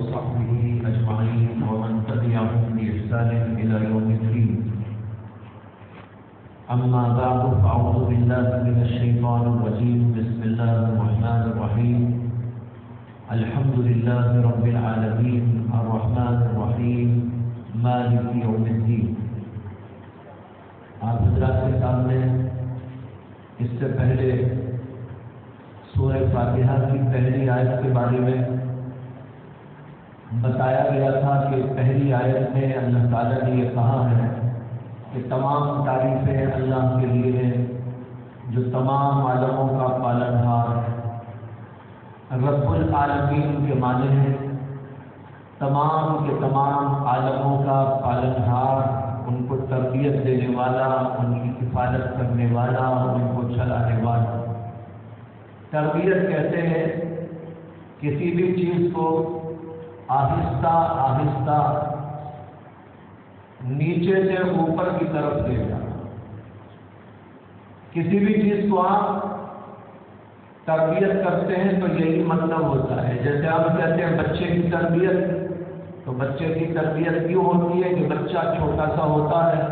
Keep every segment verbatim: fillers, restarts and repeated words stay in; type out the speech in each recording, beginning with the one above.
وصحبه أجمعين ومن تبعهم بإحسان إلى يوم الدين. أما بعد فأعوذ بالله من الشيطان الرجيم. بسم الله الرحمن الرحيم. الحمد لله رب العالمين الرحمن الرحيم مالك يوم الدين. آپ حضرات کے سامنے اس سے پہلے سورہ فاتحہ کی پہلی آیت کے بارے میں بتایا گیا تھا کہ پہلی آیت میں اللہ تعالیٰ نے یہ کہا ہے کہ تمام تعریفیں اللہ کے لیے ہیں جو تمام عالموں کا پالن ہار ہے. رب العالمین کے معنی ہے تمام کے تمام عالموں کا پالن ہار، ان کو تربیت دینے والا، ان کی حفاظت کرنے والا، ان کو چلانے والا. تربیت کہتے ہیں کسی بھی چیز کو آہستہ آہستہ نیچے سے اوپر کی طرف لے جانا. کسی بھی چیز کو آپ تربیت کرتے ہیں تو یہی مطلب ہوتا ہے. جیسے آپ کہتے ہیں بچے کی تربیت، تو بچے کی تربیت کیوں ہوتی ہے کہ بچہ چھوٹا سا ہوتا ہے،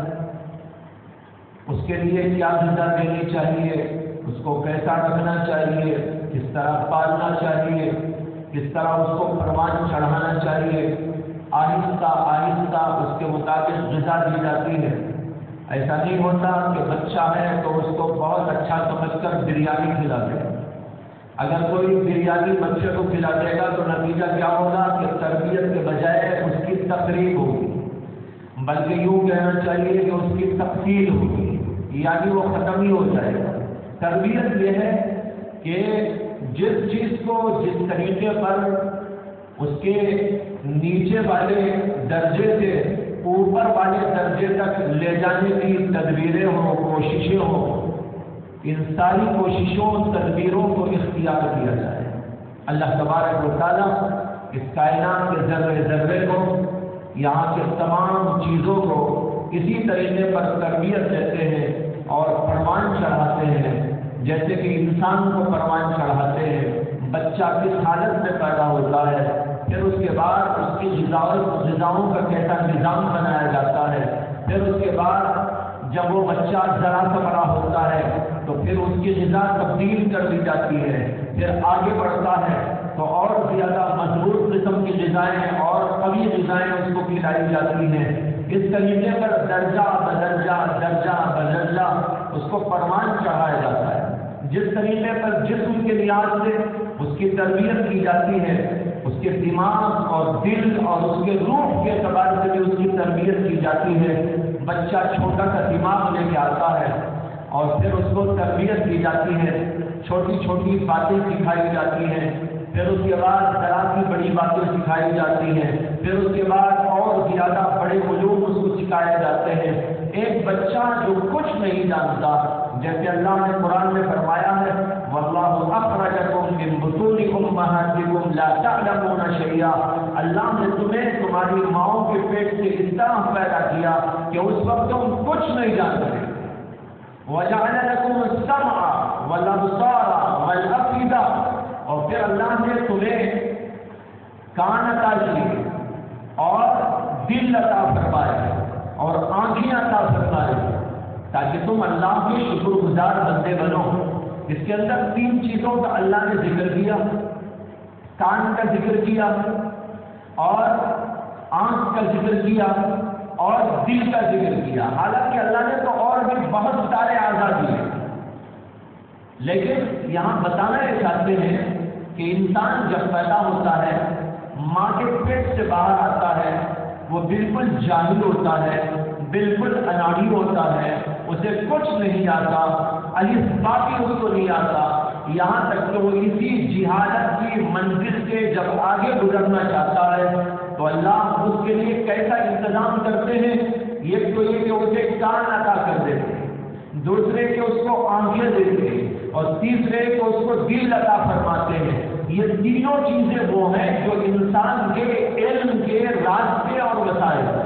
اس کے لیے کیا غذا دینی چاہیے، اس کو کیسا رکھنا چاہیے، کس طرح پالنا چاہیے، کس طرح اس کو فرمان چڑھانا چاہیے، آہستہ آہستہ اس کے مطابق غذا دی جاتی ہے. ایسا نہیں ہوتا کہ بچہ ہے تو اس کو بہت اچھا سمجھ کر بریانی کھلا دے. اگر کوئی بریانی بچے کو کھلا دے گا تو نتیجہ کیا ہوگا کہ تربیت کے بجائے اس کی تقریب ہوگی، بلکہ یوں کہنا چاہیے کہ اس کی تفصیل ہوگی، یعنی وہ ختم ہی ہو جائے گا. تربیت یہ ہے کہ جس چیز کو جس طریقے پر اس کے نیچے والے درجے سے اوپر والے درجے تک لے جانے کی تدبیریں ہوں، کوششیں ہوں، ان ساری کوششوں تدبیروں کو اختیار کیا جائے. اللہ تبارک و تعالیٰ اس کائنات کے ذرے ذرے کو، یہاں کے تمام چیزوں کو اسی طریقے پر تربیت دیتے ہیں اور فرمان چڑھاتے ہیں جیسے کہ انسان کو فرمان چڑھاتے ہیں. بچہ کس حالت میں پیدا ہوتا ہے، پھر اس کے بعد اس کی غذاؤں کا کیسا نظام بنایا جاتا ہے، پھر اس کے بعد جب وہ بچہ ذرا سا بڑا ہوتا ہے تو پھر اس کی غذا تبدیل کر دی جاتی ہے، پھر آگے بڑھتا ہے تو اور زیادہ مضبوط قسم کی غذائیں اور قوی غذائیں اس کو کھلائی جاتی ہیں. اس طریقے پر درجہ بدرجہ درجہ بدرجہ اس کو فرمان چڑھایا جاتا ہے. جس طریقے پر جسم کے لحاظ سے اس کی تربیت کی جاتی ہے، اس کے دماغ اور دل اور اس کے روح کے اعتبار سے بھی اس کی تربیت کی جاتی ہے. بچہ چھوٹا سا دماغ لے کے آتا ہے اور پھر اس کو تربیت دی جاتی ہے، چھوٹی چھوٹی باتیں سکھائی جاتی ہیں، پھر اس کے بعد ذرا سی بڑی باتیں سکھائی جاتی ہیں، پھر اس کے بعد اور زیادہ بڑے علوم اس کو سکھائے جاتے ہیں. ایک بچہ جو کچھ نہیں جانتا، جیسے اللہ نے قرآن میں فرمایا ہے وَاللَّهُ أَخْرَجَكُم مِّن بُطُونِ أُمَّهَاتِكُمْ لَا تَعْلَمُونَ شَيْئًا. اللہ نے تمہیں تمہاری ماؤں کے پیٹ سے اس طرح پیدا کیا کہ اس وقت تم کچھ نہیں جانتے. وَجَعَلَ لَكُمُ السَّمْعَ وَالْأَبْصَارَ وَالْأَفْئِدَةَ. اور پھر اللہ نے تمہیں کان عطا کیے اور دل عطا فرمائے اور آنکھیں عطا فرمائے تاکہ تم اللہ کے شکر گزار بندے بنو. اس کے اندر تین چیزوں کا اللہ نے ذکر کیا، کان کا ذکر کیا اور آنکھ کا ذکر کیا اور دل کا ذکر کیا. حالانکہ اللہ نے تو اور بھی بہت سارے اعضاء دیے، لیکن یہاں بتانا یہ چاہتے ہیں کہ انسان جب پیدا ہوتا ہے، ماں کے پیٹ سے باہر آتا ہے، وہ بالکل جاہل ہوتا ہے، بالکل اناڑی ہوتا ہے، اسے کچھ نہیں آتا، الف با بھی اس کو نہیں آتا، یہاں تک کہ وہ اسی جہالت کی منزل سے جب آگے گزرنا چاہتا ہے تو اللہ اس کے لیے کیسا انتظام کرتے ہیں. ایک تو یہ کہ اسے کان عطا کر دیتے ہیں، دوسرے کہ اس کو آنکھیں دیتے ہیں، اور تیسرے کہ اس کو دل عطا فرماتے ہیں. یہ تینوں چیزیں وہ ہیں جو انسان کے علم کے راستے اور وسائل ہیں.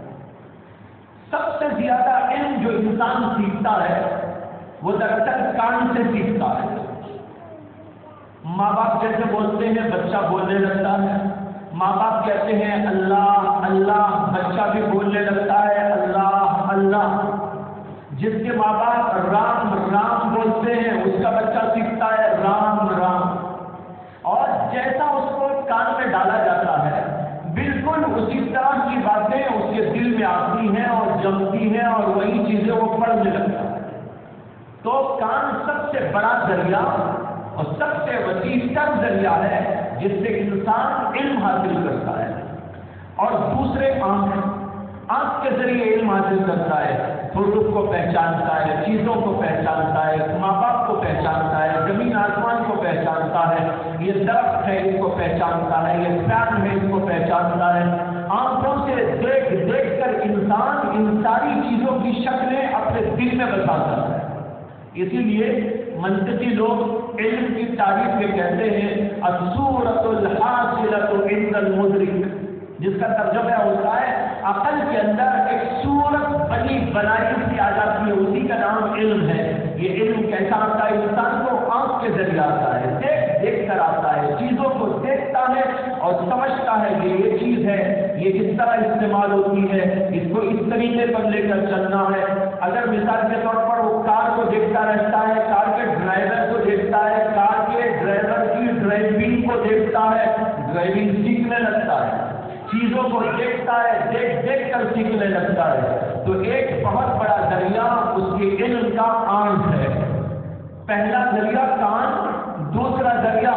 سب سے زیادہ علم جو انسان سیکھتا ہے وہ دراصل کان سے سیکھتا ہے. ماں باپ جیسے بولتے ہیں بچہ بولنے لگتا ہے، ماں باپ کہتے ہیں اللہ اللہ، بچہ بھی بولنے لگتا ہے اللہ اللہ۔ جس کے ماں باپ رام رام بولتے ہیں اس کا بچہ سیکھتا ہے رام رام، اور جیسا اس کو کان میں ڈالا جاتا ہے بالکل اسی طرح کی باتیں اس کے دل میں آتی ہیں اور جمتی ہیں اور وہی چیزیں وہ پڑھنے لگتا ہے۔ تو کان سب سے بڑا ذریعہ اور سب سے وسیع تر ذریعہ ہے جس سے انسان علم حاصل کرتا ہے، اور دوسرے آنکھ آنکھ کے ذریعے علم حاصل کرتا ہے، حروف کو پہچانتا ہے، چیزوں کو پہچانتا ہے، ماں باپ کو پہچانتا ہے، زمین آسمان کو پہچانتا ہے، یہ درخت ہے اس کو پہچانتا ہے، یہ فین ہے اس کو پہچانتا ہے۔ آنکھوں سے دیکھ دیکھ کر انسان ان ساری چیزوں کی شکلیں اپنے دل میں بساتا ہے۔ اسی لیے منطقی لوگ علم کی تعریف میں کہتے ہیں الصورۃ الحاصلۃ عند المدرک، جس کا ترجمہ ہوتا ہے عقل کے اندر ایک صورت بنی بنائی سی آ جاتی ہے، اسی کا نام علم ہے۔ یہ علم کیسا آتا ہے؟ انسان کو آنکھ کے ذریعے آتا ہے، دیکھ دیکھ کر آتا ہے، چیزوں کو دیکھتا ہے اور سمجھتا ہے کہ یہ چیز ہے، یہ کس طرح استعمال ہوتی ہے، اس کو اس طریقے پر لے کر چلنا ہے۔ اگر مثال کے طور پر وہ کار کو دیکھتا رہتا ہے، کار کے ڈرائیور کو دیکھتا ہے، کار کے ڈرائیور کی ڈرائیونگ کو دیکھتا ہے، ڈرائیونگ سیکھنے لگتا ہے، چیزوں کو دیکھتا ہے، دیکھ دیکھ کر سیکھنے لگتا ہے۔ تو ایک بہت بڑا ذریعہ اس کے علم کا آنکھ ہے۔ پہلا ذریعہ کان، دوسرا ذریعہ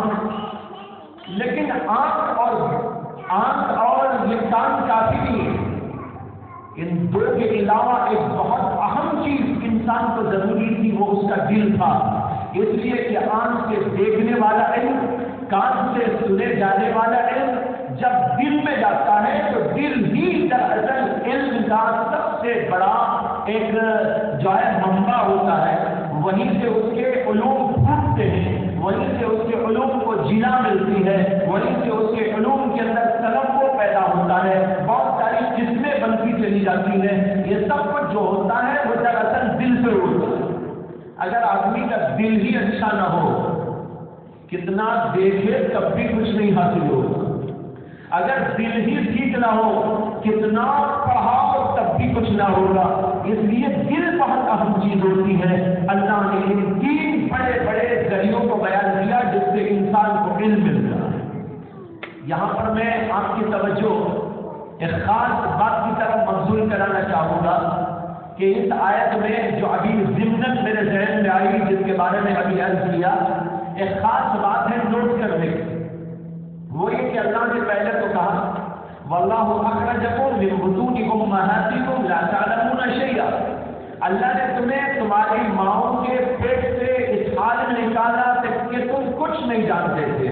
آنکھ۔ لیکن آنکھ اور آنکھ اور یہ کان کافی نہیں ہے، ان دو کے علاوہ ایک بہت اہم چیز انسان کو ضروری تھی، وہ اس کا دل تھا۔ اس لیے کہ آنکھ سے دیکھنے والا علم، کان سے سنے جانے والا علم جب دل میں جاتا ہے تو دل ہی دراصل علم کا سب سے بڑا ایک جو ہے منبع ہوتا ہے، وہیں سے اس کے علوم پھوٹتے ہیں، وہیں سے اس کے علوم کو جینا ملتی ہے، وہیں سے اس کے علوم کے اندر تلقو پیدا ہوتا ہے، بہت ساری قسمیں بنتی چلی جاتی ہیں۔ یہ سب کچھ جو ہوتا ہے وہ دراصل دل سے ہوتا ہے۔ اگر آدمی کا دل ہی اچھا نہ ہو، کتنا دیکھے تب بھی کچھ نہیں حاصل ہوگا۔ اگر دل ہی ٹھیک نہ ہو، کتنا پڑھاؤ تب بھی کچھ نہ ہوگا۔ اس لیے دل بہت اہم چیز ہوتی ہے۔ اللہ نے ان تین بڑے بڑے ذریعوں کو بیان کیا جس سے انسان کو علم ملتا ہے۔ یہاں پر میں آپ کی توجہ ایک خاص بات کی طرف مبذول کرانا چاہوں گا کہ اس آیت میں جو ابھی ضمناً میرے ذہن میں آئی، جس کے بارے میں ابھی عرض کیا، ایک خاص بات ہے نوٹ کرنے کی۔ وہ یہ کہ اللہ نے پہلے تو کہا واللہ اخرجکم من بطون امہاتکم لا تعلمون شیئا، اللہ نے تمہیں تمہاری ماؤں کے پیٹ سے اس حال میں نکالا کہ تم کچھ نہیں جانتے تھے۔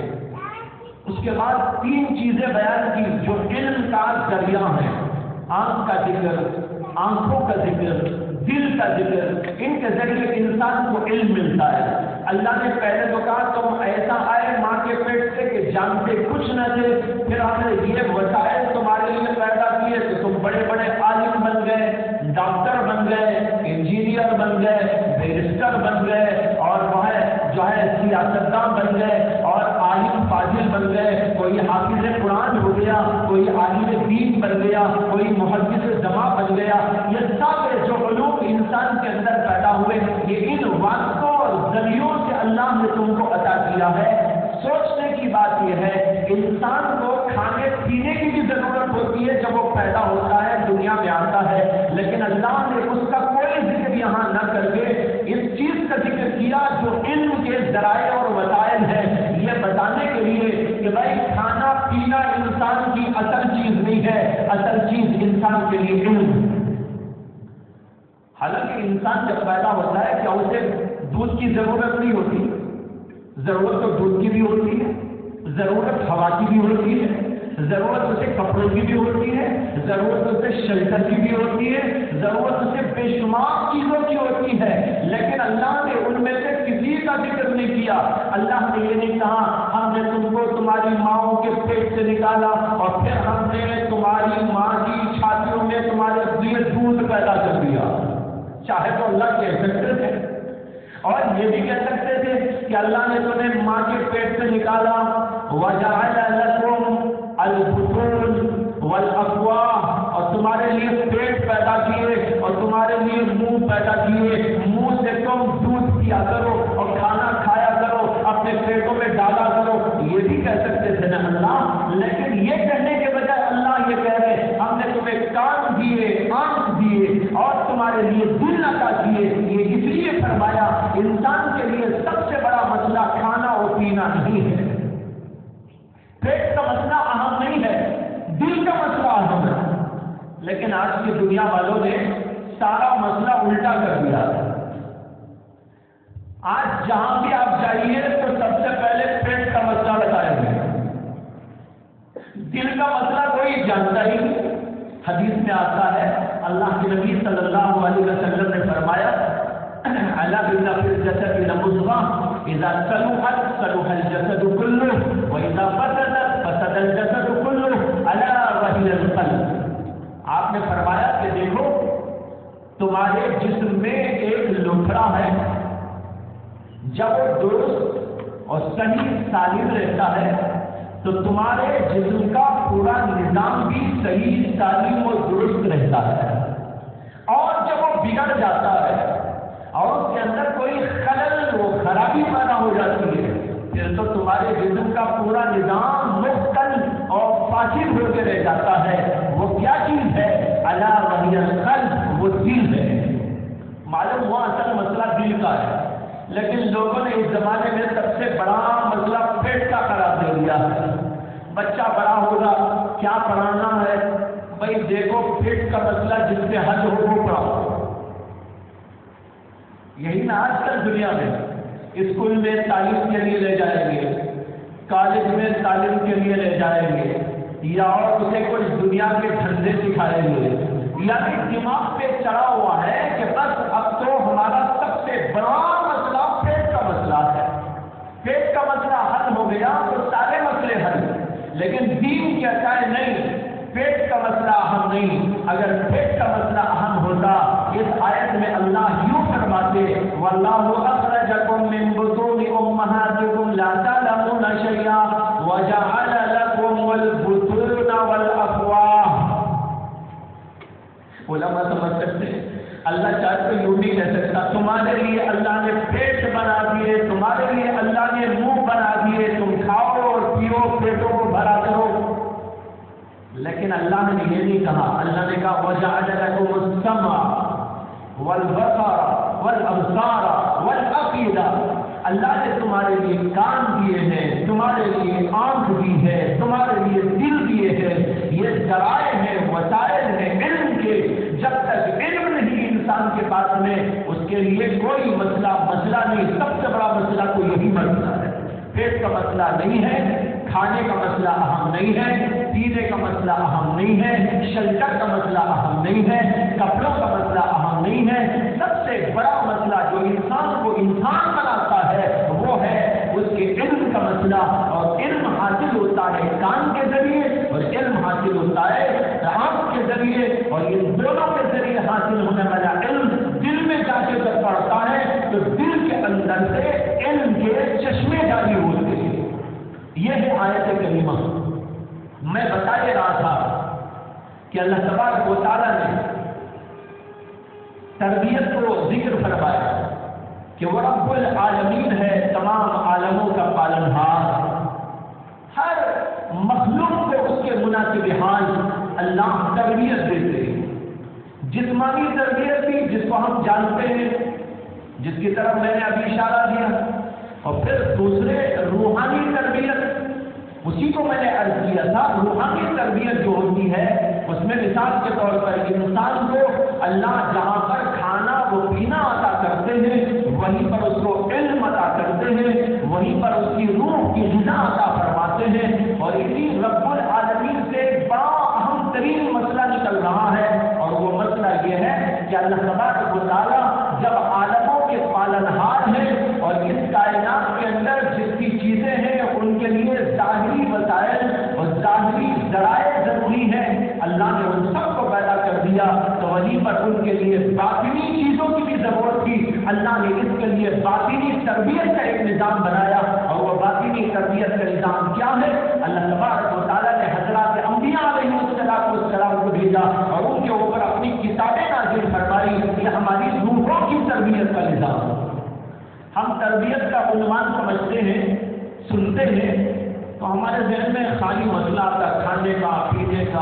اس کے بعد تین چیزیں بیان کی جو علم کا ذریعہ ہیں، آنکھ کا ذکر، آنکھوں کا ذکر، دل کا ذکر، ان کے ذریعے انسان کو علم ملتا ہے۔ اللہ نے پہلے تو کہا تم ایسا آئے ماں کے پیٹ سے کہ جانتے کچھ نہ تھے، پھر ہم نے یہ وسائل تمہارے لیے پیدا کیے تو تم بڑے بڑے عالم بن گئے، ڈاکٹر بن گئے، انجینئر بن گئے، بیرسٹر بن گئے، اور وہ ہے جو ہے سیاستداں بن گئے، اور عالم فاضل بن گئے، کوئی حافظ قرآن ہو گیا، کوئی عالم دین بن گیا، کوئی محدث جماع بن گیا۔ یہ سب جو علوم انسان کے اندر پیدا ہوئے، یہ ان واسطوں اور ذریعوں سے اللہ نے تم کو عطا کیا ہے۔ سوچنے کی بات یہ ہے انسان کو کھانے پینے کی بھی ضرورت ہوتی ہے جب وہ پیدا ہوتا ہے، دنیا میں آتا ہے، لیکن اللہ نے اس کا کوئی ذکر یہاں نہ کر کے اس چیز کا ذکر کیا جو علم کے ذرائع اور وسائل ہیں، یہ بتانے کے لیے کہ بھائی کھانا پینا انسان کی اصل چیز نہیں ہے، اصل چیز انسان کے لیے علم۔ حالانکہ انسان جب پیدا ہوتا ہے کیا اسے دودھ کی ضرورت نہیں ہوتی؟ ضرورت تو دودھ کی بھی ہوتی ہے، ضرورت ہوا کی بھی ہوتی ہے، ضرورت اسے کپڑوں کی بھی ہوتی ہے، ضرورت اسے شیلٹر کی بھی ہوتی ہے، ضرورت اسے بے شمار چیزوں کی ہوتی ہے، لیکن اللہ نے ان میں سے کسی کا ذکر نہیں کیا۔ اللہ نے یہ نہیں کہا ہم نے تم کو تمہاری ماؤں کے پیٹ سے نکالا اور پھر ہم نے تمہاری ماں کی چھاتیوں میں تمہارے لیے دودھ پیدا کر دیا۔ چاہے تو اللہ کہہ سکتے تھے، اور یہ بھی کہہ سکتے تھے کہ اللہ نے تمہیں ماں کے پیٹ سے نکالا وَجَعَلَ لَكُمْ پیدا کیے، منہ سے تم دودھ پیا کرو اور کھانا کھایا کرو، اپنے پیٹوں میں ڈالا کرو، یہ بھی کہہ سکتے تھے نا اللہ، لیکن یہ کہنے کے بجائے اللہ یہ کہہ رہے ہم نے تمہیں کان دیے، آنکھ دیے اور تمہارے لیے دل عطا کیے۔ یہ اس لیے فرمایا انسان کے لیے سب سے بڑا مسئلہ کھانا اور پینا نہیں ہے، پیٹ کا مسئلہ اہم نہیں ہے، دل کا مسئلہ اہم ہے۔ لیکن آج کی دنیا والوں نے سارا مسئلہ الٹا کر دیا ہے۔ آج جہاں بھی آپ جائیے تو سب سے پہلے پیٹ کا مسئلہ بتائیں گے، دل کا مسئلہ کوئی جانتا ہی نہیں۔ حدیث میں آتا ہے اللہ کے نبی صلی اللہ علیہ وسلم نے فرمایا الا ان فی الجسد لمضغہ اذا صلحت صلح الجسد كله واذا فسدت فسد الجسد كله الا وهي القلب۔ آپ نے فرمایا کہ دیکھو تمہارے جسم میں ایک لوتھڑا ہے، جب وہ درست اور صحیح سالم رہتا ہے تو تمہارے جسم کا پورا نظام بھی صحیح سالم اور درست رہتا ہے، اور جب وہ بگڑ جاتا ہے اور اس کے اندر کوئی خلل و خرابی پیدا ہو جاتی ہے پھر تو تمہارے جسم کا پورا نظام مختل اور فاسد ہو کے رہ جاتا ہے۔ وہ کیا چیز ہے؟ الا وہی القلب، وہ دل ہے۔ معلوم ہوا اصل مسئلہ دل کا ہے، لیکن لوگوں نے اس زمانے میں سب سے بڑا مسئلہ پیٹ کا قرار دے دیا ہے۔ بچہ بڑا ہوگا کیا پڑھانا ہے؟ بھائی دیکھو پیٹ کا مسئلہ جس سے حل ہو وہ پڑھاؤ۔ یہی نا آج کل دنیا میں اسکول میں تعلیم کے لیے لے جائیں گے، کالج میں تعلیم کے لیے لے جائیں گے، یا اور اسے کوئی دنیا کے دھندے سکھائیں گے، یعنی دماغ پہ چڑھا ہوا ہے کہ بس اب تو ہمارا سب سے بڑا مسئلہ پیٹ کا مسئلہ ہے، پیٹ کا مسئلہ حل ہو گیا تو سارے مسئلے حل۔ لیکن دین کہتا ہے نہیں، پیٹ کا مسئلہ اہم نہیں۔ اگر پیٹ کا مسئلہ اہم ہوتا اس آیت میں اللہ یوں فرماتے واللہ اخرجکم من بطون امہاتکم لا تعلمون شیئا وجعل لکم البطون والافواہ۔ علماء سمجھ سکتے اللہ چاہے تو یوں بھی کہہ سکتا تمہارے لیے اللہ نے پیٹ بنا دیے، تمہارے لیے اللہ نے منہ بنا دیے، تم کھاؤ اور پیو، پیٹوں کو بھرا کرو۔ لیکن اللہ نے یہ نہیں کہا، اللہ نے کہا وَجَعَلَ لَكُمُ السَّمْعَ وَالْبَصَرَ وَالْأَبْصَارَ وَالْأَفْئِدَةَ۔ اللہ نے تمہارے لیے کان دیے ہیں، تمہارے لیے آنکھ دی ہے، تمہارے لیے دل دیے ہیں۔ یہ ذرائع ہیں، وسائل ہیں علم کے۔ جب تک علم نہیں انسان کے پاس میں اس کے لیے کوئی مسئلہ مسئلہ نہیں۔ سب سے بڑا مسئلہ تو یہی مسئلہ ہے، پیٹ کا مسئلہ نہیں ہے، کھانے کا مسئلہ اہم نہیں ہے، پینے کا مسئلہ اہم نہیں ہے، شلٹر کا مسئلہ اہم نہیں ہے، کپڑوں کا مسئلہ اہم نہیں ہے۔ سب سے بڑا مسئلہ جو انسان کو انسان بناتا ہے وہ ہے اس کے علم کا مسئلہ، اور علم حاصل ہوتا ہے کان کے ذریعے اور علم حاصل ہوتا ہے آنکھ کے ذریعے، اور ان دونوں کے ذریعے حاصل ہونے والا علم دل میں جا کے جب پڑتا ہے تو دل کے اندر سے علم کے چشمے جاری ہوتے ہیں۔ یہ ہے آیت کریمہ۔ میں بتا یہ رہا تھا کہ اللہ تبارک و تعالیٰ نے تربیت کو ذکر فرمایا کہ وہ رب العالمین ہے، تمام عالموں کا پالنہار۔ ہر مخلوق کو اس کے مناسب حال اللہ تربیت دیتے ہیں۔ جسمانی تربیت بھی جس کو ہم جانتے ہیں، جس کی طرف میں نے ابھی اشارہ دیا، اور پھر دوسرے روحانی تربیت، اسی کو میں نے عرض کیا تھا۔ روحانی تربیت جو ہوتی ہے اس میں مثال کے طور پر انسان کو اللہ جہاں پر کھانا وہ پینا عطا کرتے ہیں وہیں پر اس کو علم عطا کرتے ہیں، وہیں پر اس کی روح کی غذا عطا فرماتے ہیں، اور اسی رب العالمین سے بڑا اہم ترین مسئلہ نکل رہا ہے، اور وہ مسئلہ یہ ہے کہ اللہ تبارک و تعالیٰ جب عالموں کے پالنہار ہیں اور اس کائنات کے اندر جس کی چیزیں ہیں ان کے لیے ظاہری وسائل اور ظاہری ذرائع ضروری ہیں، اللہ نے ان سب کو پیدا کر دیا، تو وہیں پر ان کے لیے باطنی چیزوں کی بھی ضرورت تھی۔ اللہ نے اس کے لیے باطنی تربیت کا ایک نظام بنایا، اور وہ باطنی تربیت کا نظام کیا ہے؟ اللہ تبارک و تعالیٰ نے حضرات انبیاء علیہ السلام کو بھیجا اور ان کے اوپر اپنی کتابیں نازل فرمائی۔ یہ ہماری روح تربیت کا نظام. ہم تربیت کا عنوان سمجھتے ہیں، سنتے ہیں تو ہمارے ذہن میں خالی مسئلہ آتا ہے کھانے کا، پینے کا.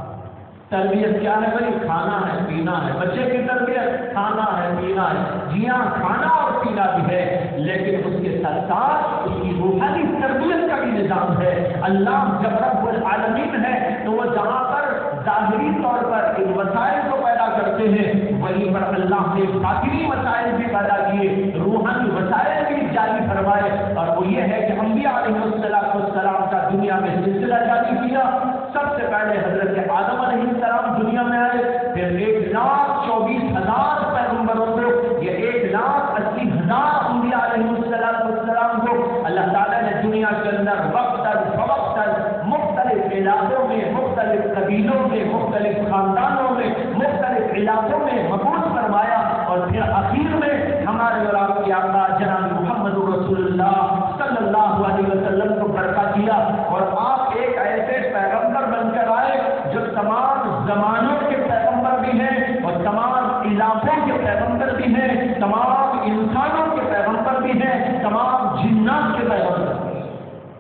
تربیت کیا ہے بھائی؟ کھانا ہے، پینا ہے. بچے کی تربیت کھانا ہے، پینا ہے. جی ہاں، کھانا اور پینا بھی ہے، لیکن اس کے ساتھ ساتھ اس کی روحانی تربیت کا بھی نظام ہے. اللہ جب رب العالمین ہے تو وہ جہاں پر ظاہری طور پر ان وسائل کو پیدا کرتے ہیں، وہیں پر اللہ نے باطنی وسائل بھی پیدا کیے، روحانی وسائل بھی جاری فرمائے. اور وہ یہ ہے کہ انبیاء علیہ السلام کا دنیا میں سلسلہ جاری کیا. سب سے پہلے حضرت آدم علیہ السلام دنیا میں آئے، پھر ایک لاکھ چوبیس ہزار پیغمبروں کو، یہ ایک لاکھ اسی ہزار انبیاء علیہ السلام کو اللہ تعالیٰ نے دنیا کے اندر وقتاً فوقتاً مختلف علاقوں میں، مختلف قبیلوں میں، مختلف خاندانوں میں، مختلف علاقوں میں مبعوث فرمایا. اور پھر آخر میں ہمارے اور آپ کی آقا جناب محمد رسول اللہ صلی اللہ علیہ وسلم کو برپا کیا. اور آپ ایک ایسے پیغمبر بن کر آئے جو تمام زمانوں کے پیغمبر بھی ہیں اور تمام علاقوں کے پیغمبر بھی ہیں، تمام انسانوں کے پیغمبر بھی ہیں، تمام جنات کے پیغمبر بھی ہیں.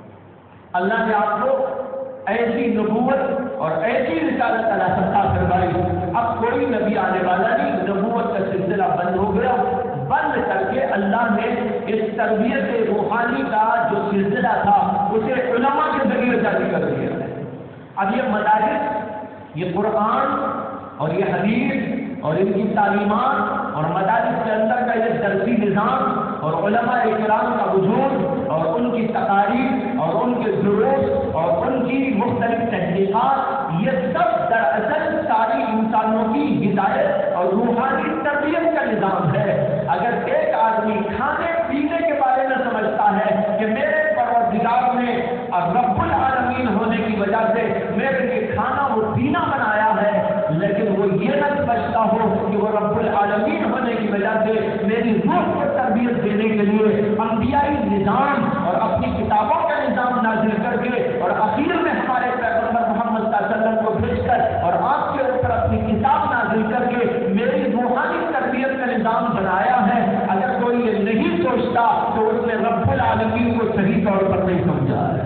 اللہ نے آپ کو ایسی نبوت اور ایسی رسالت عطا فرمائی. اب کوئی نبی آنے والا نہیں، نبوت کا سلسلہ بند ہو گیا. بند کر کے اللہ نے اس تربیت روحانی کا جو سلسلہ تھا اسے علماء کے ذریعے جاری کر دیا ہے. اب یہ مدارس، یہ قرآن اور یہ حدیث اور ان کی تعلیمات اور مدارس کے اندر کا یہ درسی نظام اور علماء اکرام کا وجود اور ان کی تقاریر اور ان کے دروس اور ان کی مختلف تحقیقات، یہ سب دراصل ساری انسانوں کی ہدایت اور روحانی تربیت کا نظام ہے. اگر ایک آدمی کھانے پینے کے بارے میں سمجھتا ہے کہ میرے پروردگار نے رب العالمین ہونے کی وجہ سے میرے لیے کھانا وہ پینا بنایا ہے، لیکن وہ یہ نہ سمجھتا ہو کہ وہ رب العالمین ہونے کی وجہ سے میری روح کو تربیت دینے کے لیے انبیائی نظام اور اپنی کتابوں کا نظام نازل کر کے اور اخیر میں ہمارے پیغمبر محمد صلی اللہ علیہ وسلم کو بھیج کر اور آپ کے اوپر اپنی کتاب نازل کر کے میری روحانی تربیت کا نظام بنایا ہے. اگر کوئی یہ نہیں سوچتا تو اس نے رب العالمین کو صحیح طور پر نہیں سمجھا ہے.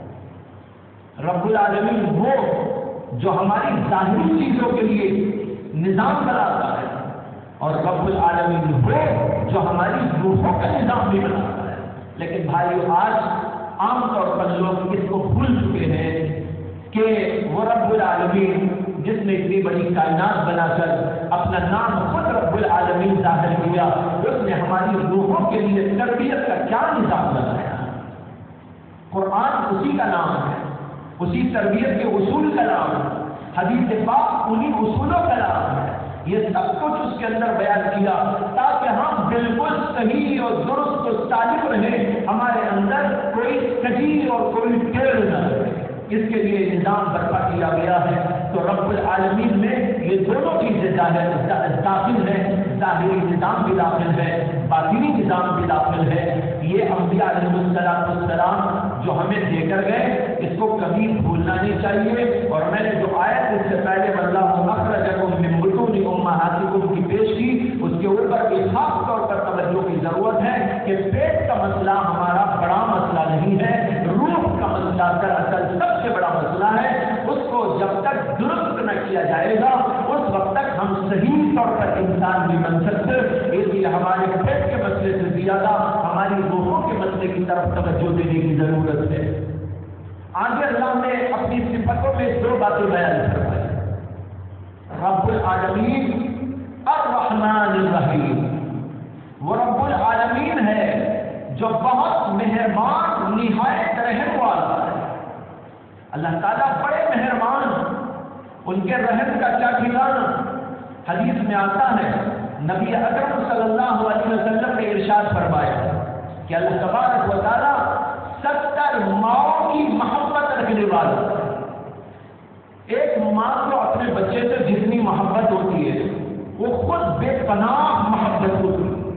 رب العالمین وہ جو ہماری ظاہری چیزوں کے لیے نظام بناتا ہے، اور رب العالمین وہ جو ہماری روحوں کا نظام بھی بناتا ہے. لیکن بھائیو، آج عام طور پر لوگ اس کو بھول چکے ہیں کہ وہ رب العالمین جس نے اتنی بڑی کائنات بنا کر اپنا نام خود رب العالمین ظاہر کیا، اس نے ہماری روحوں کے لیے تربیت کا کیا نظام بنایا. قرآن اسی کا نام ہے، اسی تربیت کے اصول کا نام ہے. حدیث پاک انہی اصولوں کا نام ہے. یہ سب کچھ اس کے اندر بیان کیا تاکہ ہم بالکل صحیح اور درست و سالم رہیں، ہمارے اندر کوئی کجی اور کوئی ٹیڑھ نہ رہے. اس کے لیے نظام برپا کیا گیا ہے. تو رب العالمین میں یہ دونوں چیزیں داخل ہیں، ظاہری نظام بھی داخل ہے، باطنی نظام بھی داخل ہے. یہ انبیاء علیہ السلام جو ہمیں دے کر گئے، اس کو کبھی بھولنا نہیں چاہیے. اور میں نے جو آیت اس سے پہلے واللہ اخرجکم من بطون امہاتکم کی پیش کی، اس کے اوپر ایک خاص طور پر توجہ کی ضرورت ہے کہ پیٹ کا مسئلہ ہمارا بڑا مسئلہ نہیں ہے، روح کا مسئلہ دراصل سب سے بڑا مسئلہ ہے. اس کو جب تک درست نہ کیا جائے گا اس وقت تک ہم صحیح طور پر انسان نہیں بن سکتے. اس لیے ہمارے پیٹ کے مسئلے سے زیادہ ہماری روحوں کے مسئلے کی طرف توجہ دینے کی ضرورت ہے. آگے اللہ نے اپنی صفتوں میں دو باتیں بیان فرمائی. رب العالمین الرحمن الرحیم، وہ رب العالمین ہے جو بہت مہربان نہایت رحم والا ہے. اللہ تعالیٰ بڑے مہربان، ان کے رحم کا کیا ٹھکانا. حدیث میں آتا ہے نبی اکرم صلی اللہ علیہ وسلم نے ارشاد فرمایا کہ اللہ تبارک و تعالیٰ ستر ماؤں کی محبت رکھنے والا. ایک ماں کو اپنے بچے سے جتنی محبت ہوتی ہے وہ خود بے پناہ محبت ہوتی ہے،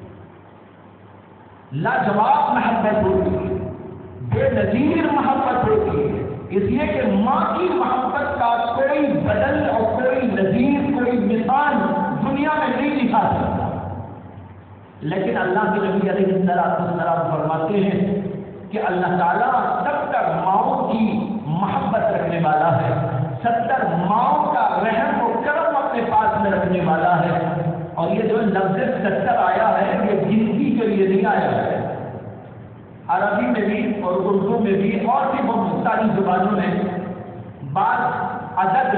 لاجواب محبت ہوتی ہے، بے نظیر محبت ہوتی ہے. اس لیے کہ ماں کی محبت کا کوئی بدل اور کوئی نظیر، کوئی مثال دنیا میں نہیں دکھا سکتا. لیکن اللہ کے نبی علیہ السلام فرماتے ہیں کہ اللہ تعالیٰ ستر ماؤں کی محبت رکھنے والا ہے، ستر ماؤں کا رحم و کرم اپنے پاس میں رکھنے والا ہے۔ اور یہ جو لفظ ستر آیا ہے یہ گنتی کے لیے نہیں آیا ہے، عربی میں بھی اور اردو میں بھی اور بھی بہت ساری زبانوں میں بعض عدد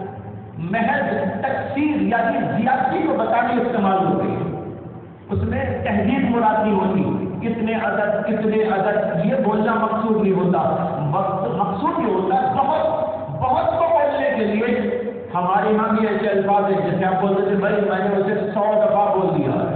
محض تکثیر یعنی زیادتی کو بتانے استعمال ہوتی ہے، اس میں تحدید مراد نہیں ہوتی، کتنے عدد کتنے عدد یہ بولنا مقصود نہیں ہوتا، مقصود یہ ہوتا ہے بہت بہت کو بولنے کے لیے۔ ہمارے یہاں بھی ایسے الفاظ ہیں جیسے آپ بولتے تھے بھائی میں نے اسے سو دفعہ بول دیا ہے،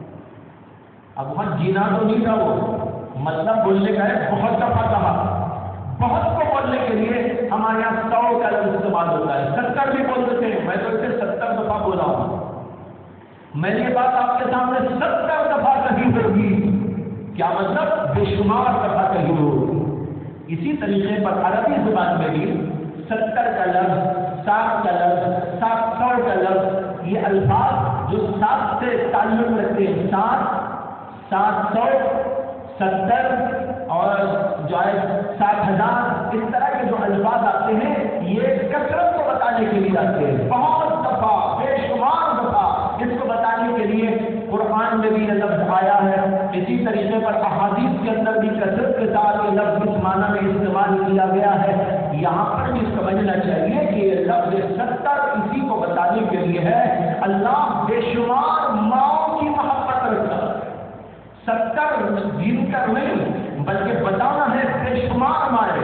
اب وہاں جینا تو نہیں تھا، وہ مطلب بولنے کا ہے بہت دفعہ کہا۔ بہت کو بولنے کے لیے ہمارے یہاں سو کا لفظ استعمال ہوتا ہے، ستر بھی بول دیتے ہیں، میں تو اسے ستر دفعہ بولا ہوں، میں نے یہ بات آپ کے سامنے ستر دفعہ کہی ہوگی، کیا مطلب بے شمار دفعہ کہی ہوگی۔ اسی طریقے پر عربی زبان میں بھی ستر کا لفظ، سات کا لفظ، سات سو کا لفظ، یہ الفاظ جو سات سے تعلق رکھتے ہیں، سات سات سو ستر اور جو ہے سات ہزار، اس طرح کے جو الفاظ آتے ہیں یہ کثرت کو بتانے کے لیے آتے ہیں، بہت دفعہ بے شمار دفعہ اس کو بتانے کے لیے قرآن میں بھی یہ لفظ آیا ہے۔ اسی طریقے پر احادیث کے اندر بھی کثرت کے ساتھ یہ لفظ اس معنی میں استعمال کیا گیا ہے۔ یہاں پر بھی سمجھنا چاہیے کہ یہ لفظ ستر اسی کو بتانے کے لیے ہے، اللہ بے شمار ماؤں کی محبت رکھتا ہے، ستر گن کر نہیں بلکہ بتانا ہے بے شمار مائے۔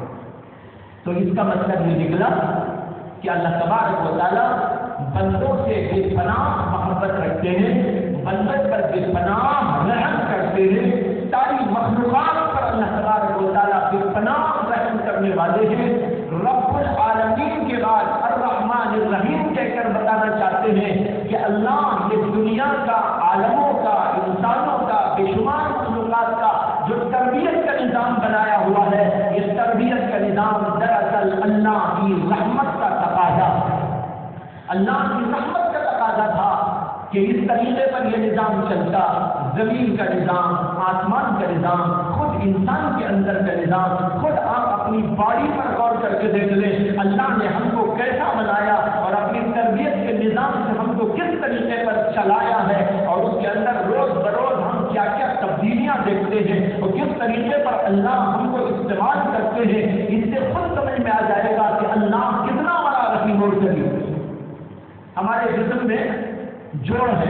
تو اس کا مطلب یہ نکلا کہ اللہ تبارک و تعالیٰ بندوں سے بے پناہ محبت رکھتے ہیں، بندوں پر بے پناہ رحم کرتے ہیں، ساری مخلوقات پر اللہ تبارک و تعالیٰ بے پناہ رحم کرنے والے ہیں۔ رب العالمین کے بعد الرحمن الرحیم کہہ کر بتانا چاہتے ہیں کہ اللہ یہ دنیا کا، عالموں کا، انسانوں کا، بے شمار مخلوقات کا جو تربیت کا نظام بنایا ہوا ہے، یہ تربیت کا نظام دراصل اللہ کی رحمت کا تقاضا، اللہ کی رحمت کا تقاضا تھا کہ اس طریقے پر یہ نظام چلتا، زمین کا نظام، آسمان کا نظام، خود انسان کے اندر کا نظام، خود آپ اپنی باڈی پر غور کر کے دیکھ لیں اللہ نے ہم کو کیسا بنایا اور اپنی تربیت کے نظام سے ہم کو کس طریقے پر چلایا ہے، اور اس کے اندر روز بروز ہم کیا کیا تبدیلیاں دیکھتے ہیں اور کس طریقے پر اللہ ہم کو استعمال کرتے ہیں، اس سے خود سمجھ میں آ جائے گا کہ اللہ کتنا بڑا رحیم اور کریم۔ ہمارے جسم میں جوڑ ہے،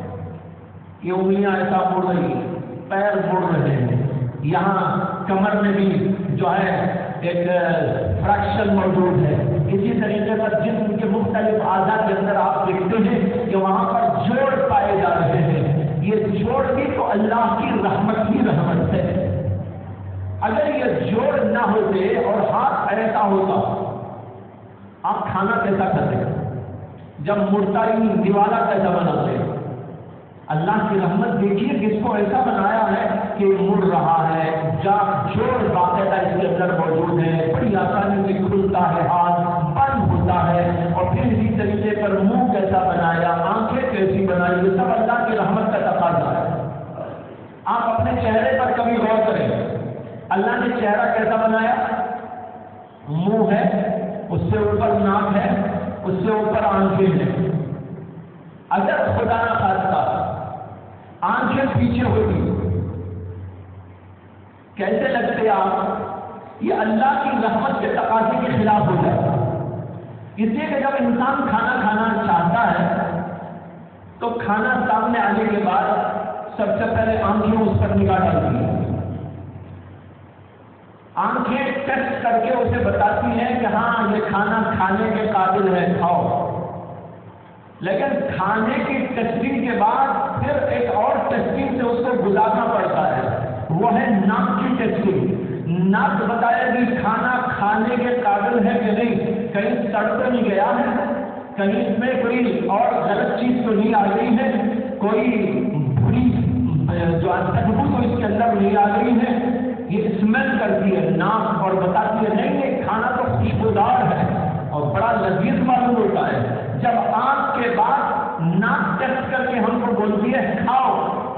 یہ انگلیاں ایسا مڑ رہی ہیں، پیر مڑ رہے ہیں، یہاں کمر میں بھی جو ہے ایک فریکشن موجود ہے۔ اسی طریقے پر جسم کے مختلف اعضاء کے اندر آپ دیکھتے ہیں کہ وہاں پر جوڑ پائے جا رہے ہیں، یہ جوڑ بھی تو اللہ کی رحمت ہی رحمت ہے۔ اگر یہ جوڑ نہ ہوتے اور ہاتھ ایسا ہوتا، آپ کھانا کیسا کھاتے؟ جب مڑتا ہی دیوالا کیسا بناتے؟ اللہ کی رحمت دیکھیے کس کو ایسا بنایا ہے کہ مڑ رہا ہے، جا جوڑ باقاعدہ اس کے اندر موجود ہے، بڑی آسانی سے کھلتا ہے، ہاتھ بند ہوتا ہے، اور پھر اسی طریقے پر منہ کیسا بنایا، آنکھیں کیسی بنائی، یہ سب اللہ کی رحمت کا تقاضا ہے۔ آپ اپنے چہرے پر کبھی غور کریں، اللہ نے چہرہ کیسا بنایا؟ منہ ہے، اس سے اوپر ناک ہے، اس سے اوپر آنکھیں ہیں۔ اگر خدا نہ خواستہ آنکھیں پیچھے ہوتی کیسے لگتے آپ؟ یہ اللہ کی رحمت کے تقاضے کے خلاف ہو جاتا۔ اس لیے کہ جب انسان کھانا کھانا چاہتا ہے تو کھانا سامنے آنے کے بعد سب سے پہلے آنکھیں اس پر نگاہ ڈالتی ہیں، آنکھیں ٹیسٹ کر کے اسے بتاتی ہیں کہ ہاں یہ کھانا کھانے کے قابل ہے، کھاؤ۔ لیکن کھانے کی ٹیسٹنگ کے بعد پھر ایک اور ٹیسٹنگ سے اس کو گزارنا پڑتا ہے، وہ ہے ناک کی ٹیسٹنگ۔ ناک بتائے گی کھانا کھانے کے قابل ہے کہ نہیں، کہیں سڑ تو نہیں گیا ہے، کہیں اس میں کوئی اور غلط چیز تو نہیں آ گئی ہے، کوئی بری جو بدبو تو اس کے اندر نہیں آ گئی ہے۔ یہ اسمیل کرتی ہے ناک اور بتاتی ہے نہیں یہ کھانا تو خوشبودار ہے اور بڑا لذیذ معلوم ہوتا ہے۔ جب آنکھ کے بعد ناک ٹیسٹ کر کے ہم کو بولتی ہے کھاؤ،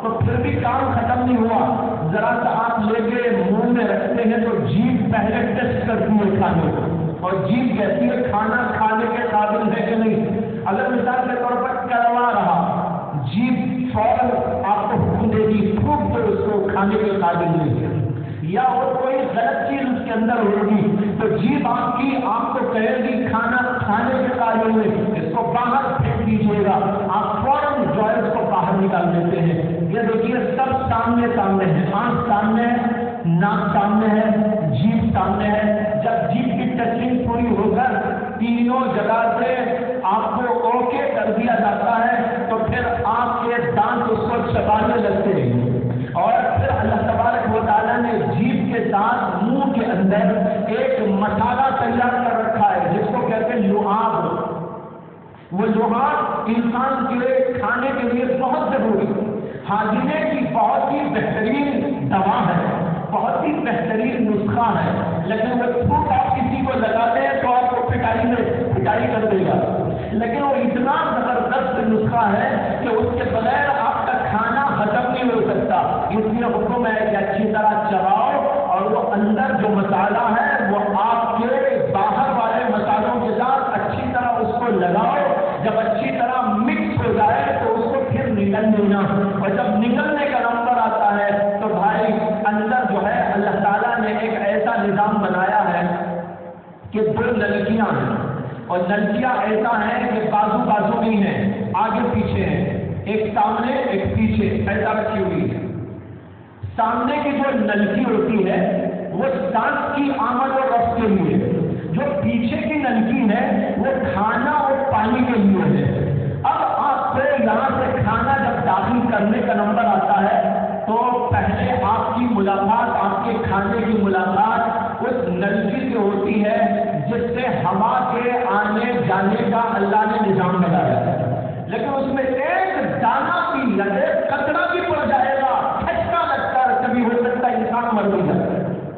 بھی کام ختم نہیں ہوا، ذرا سا آپ لے کے منہ میں رکھتے ہیں تو جیب پہلے ٹیسٹ کرتی ہے کھانے کو، اور جیب کہتی ہے کھانا کھانے کے قابل ہے کہ نہیں۔ اگر مثال کے طور پر کڑوا رہا، جیب فوراً آپ کو حکم دے گی تھوک دو اس کو، کھانے کے قابل نہیں ہے۔ یا اور کوئی غلط چیز اس کے اندر ہوگی تو جیب آپ کی آپ کو کہے گی کھانا کھانے کے قابل نہیں، اس کو باہر پھینک دیجیے گا، آپ فوراً جو ہے اس کو باہر نکال دیتے ہیں۔ یہ دیکھیے سب سامنے سامنے ہے، آنکھ سامنے ہے، ناک سامنے ہے، جیب سامنے ہے۔ جب جیب کی ٹچنگ پوری ہو کر تینوں جگہ سے آپ کو اوکے کر دیا جاتا ہے تو پھر آپ کے دانت اس کو چبانے لگتے ہیں، اور پھر اللہ تبارک و تعالیٰ نے جیب کے ساتھ منہ کے اندر ایک مسالہ تیار کر رکھا ہے جس کو کہتے ہیں لعاب۔ وہ لعاب انسان کے کھانے کے لیے بہت ضروری ہے، ہاضمے کی بہت ہی بہترین دوا ہے، بہت ہی بہترین نسخہ ہے، لیکن وہ تھوک آپ کسی کو لگاتے ہیں تو آپ کو پٹائی میں پٹائی کر دے گا، لیکن وہ اتنا زبردست نسخہ ہے کہ اس کے بغیر آپ کا کھانا ختم نہیں ہو سکتا۔ اس لیے حکم ہے کہ اچھی طرح چباؤ، اور وہ اندر جو مسالہ ہے وہ آپ کے باہر والے مسالوں کے ساتھ اچھی طرح اس کو لگاؤ۔ جب اچھی طرح مکس ہو جائے تو اس کو پھر نکل دینا، اور جب نکلنے کا نمبر آتا ہے تو بھائی اندر جو ہے اللہ تعالیٰ نے ایک ایسا نظام بنایا ہے کہ دو نلکیاں ہیں، اور نلکیاں ایسا ہیں کہ بازو بازو نہیں ہیں، آگے پیچھے ہیں، ایک سامنے ایک پیچھے ایسا رکھی ہوئی ہے۔ سامنے کی جو نلکی ہوتی ہے وہ سانس کی آمد اور رفت کے لیے، جو پیچھے کی نلکی ہے وہ کھانا اور پانی کے لیے ہے۔ اب آپ کو یہاں سے کھانا جب داخل کرنے کا نمبر آتا ہے تو پہلے آپ کی ملاقات، آپ کے کھانے کی ملاقات اس نلکی سے ہوتی ہے جس سے ہوا کے آنے جانے کا اللہ نے نظام بنایا ہے، لیکن اس میں ایک دانہ بھی لگے، قطرہ بھی پڑ جائے گا، جھٹکا لگتا ہے، کبھی ہو سکتا ہے انسان مر بھی جائے۔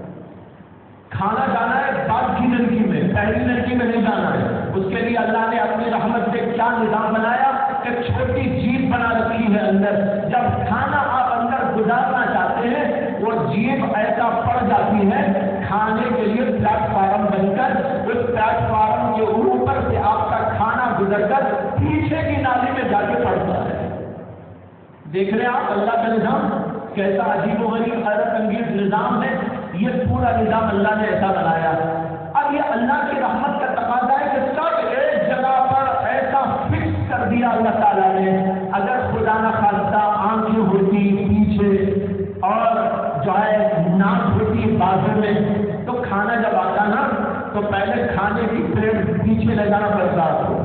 کھانا جانا ہے بعد کی نلکی میں، پہلی نلکی میں نہیں جانا ہے۔ اس کے لیے اللہ نے اپنی رحمت سے کیا نظام بنایا کہ چھوٹی جیب بنا رکھی ہے اندر، جب کھانا آپ اندر گزارنا چاہتے ہیں وہ جیب ایسا پڑ جاتی ہے کھانے کے لیے پلیٹ فارم بن کر، اس پلیٹ فارم کے اوپر سے آپ کا کھانا گزر کر پیچھے کی نالی میں جا کے پڑتا ہے۔ دیکھ رہے ہیں آپ اللہ کا نظام کیسا عجیب و غریب حیرت انگیز نظام ہے۔ یہ پورا نظام اللہ نے ایسا بنایا۔ اب یہ اللہ کی رحمت کا تقاضا ہے کہ سب ایک جگہ پر ایسا فکس کر دیا اللہ تعالیٰ نے۔ اگر خدا نہ خواستہ آنکھیں ہوتی پیچھے اور جو ہے ناک ہوتی بازو میں تو کھانا جب آتا نا تو پہلے کھانے کی پلیٹ پیچھے لگانا پڑتا آپ کو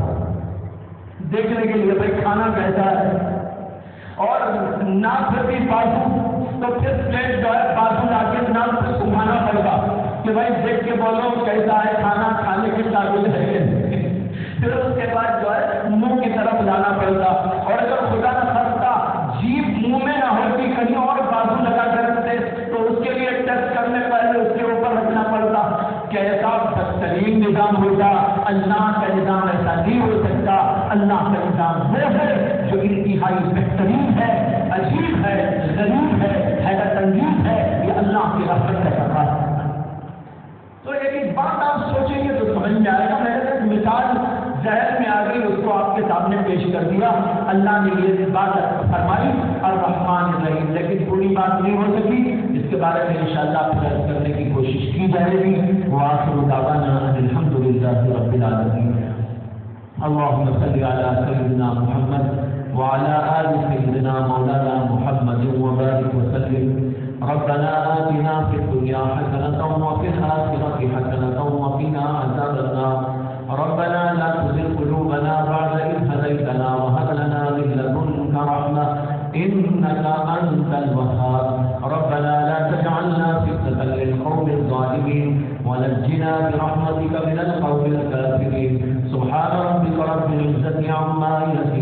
دیکھنے کے لیے بھائی کھانا کیسا ہے، اور ناک ہوتی بازو تو پھر پلیٹ جو ہے بازو لا کے ناک سے گھمانا پڑے گا کہ بھائی دیکھ کے بولو کیسا ہے کھانا، کھانے کے قابل ہے کہ نہیں۔ پھر اس کے بعد جو ہے منہ کی طرف لانا پڑتا، اور اگر خدا نہ خواستہ جیب منہ میں نہ ہوتی کہیں اور بازو لگا کر رکھتے تو اس کے لیے ٹیسٹ کرنے پہلے اس کے اوپر رکھنا پڑتا۔ کیسا بدترین نظام ہوگا، اللہ کا نظام ایسا نہیں ہو سکتا۔ اللہ کا نظام وہ ہے جو انتہائی بہترین ہے، عجیب ہے، غریب ہے، حیرت انگیز ہے۔ یہ اللہ کی رحمت کا سفر ہے۔ تو ایک ایک بات آپ سوچیں گے تو سمجھ میں آئے گا۔ میں نے ایک مثال ذہن میں آ گئی، اس کو آپ کے سامنے پیش کر دیا۔ اللہ نے یہ بات فرمائی الرحمن الرحیم، لیکن پوری بات نہیں ہو سکی، اس کے بارے میں انشاءاللہ پھر کرنے کی کوشش کی جائے گی۔ وآخر دعوانا ان الحمد للہ رب العالمین۔ اللهم صل على سيدنا محمد وعلى آل سيدنا مولانا محمد وبارك وسلم۔ ربنا آتنا في الدنيا حسنة وفي الآخرة حسنة وقنا عذاب النار۔ ربنا لا تزغ قلوبنا بعد إذ هديتنا وهب لنا من لدنك رحمة إنك أنت الوهاب۔ ربنا لا تجعلنا فتنة للقوم الظالمين ونجنا برحمتك من القوم الكافرين۔ سبحان ربك رب العزة عما يصفون